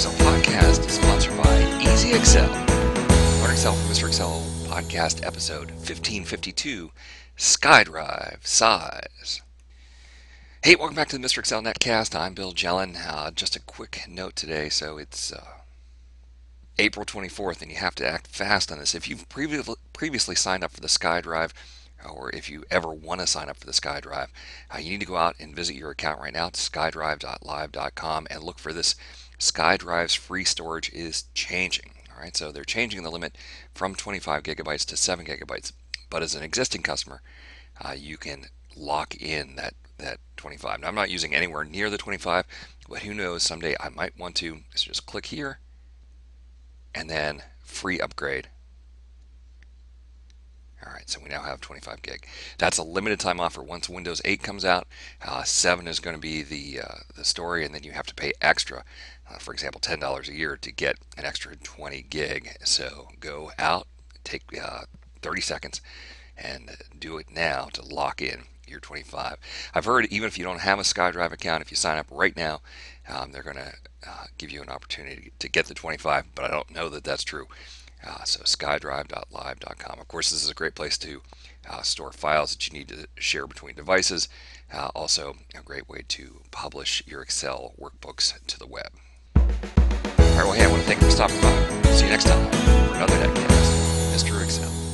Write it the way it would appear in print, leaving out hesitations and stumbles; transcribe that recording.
Excel podcast is sponsored by Easy Excel. Learn Excel from Mr. Excel podcast episode 1552, SkyDrive size. Hey, welcome back to the Mr. Excel Netcast. I'm Bill Jelen. Just a quick note today. So it's April 24th, and you have to act fast on this. If you've previously signed up for the SkyDrive, or if you ever want to sign up for the SkyDrive, you need to go out and visit your account right now at skydrive.live.com and look for this. SkyDrive's free storage is changing. All right, so they're changing the limit from 25 gigabytes to 7 gigabytes. But as an existing customer, you can lock in that 25. Now, I'm not using anywhere near the 25, but who knows, someday I might want to. So just click here and then free upgrade. All right, so we now have 25 gig. That's a limited time offer. Once Windows 8 comes out, 7 is going to be the story, and then you have to pay extra, for example, $10 a year to get an extra 20 gig. So go out, take 30 seconds, and do it now to lock in your 25. I've heard even if you don't have a SkyDrive account, if you sign up right now, they're going to give you an opportunity to get the 25, but I don't know that that's true. So skydrive.live.com. Of course, this is a great place to store files that you need to share between devices. Also, a great way to publish your Excel workbooks to the web. All right, well, hey, I want to thank you for stopping by. See you next time for another Netcast, Mr. Excel.